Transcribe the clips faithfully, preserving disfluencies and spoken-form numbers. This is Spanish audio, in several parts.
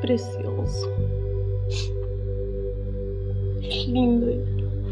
precioso. Qué lindo era.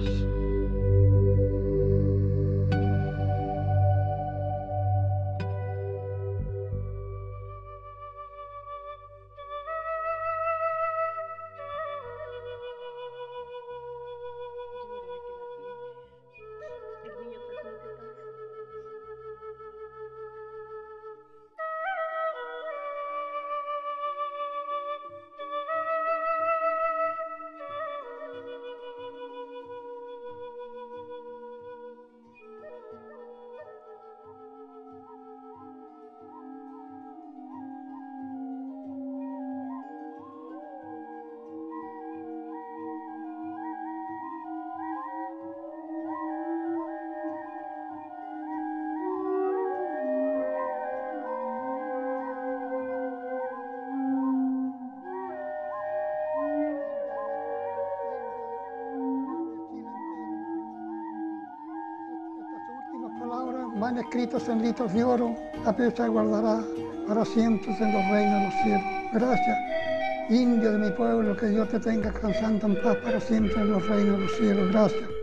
Palabras van escritas en litros de oro, la fecha guardará para siempre en los reinos de los cielos. Gracias, indio de mi pueblo, que Dios te tenga descansando en paz para siempre en los reinos de los cielos. Gracias.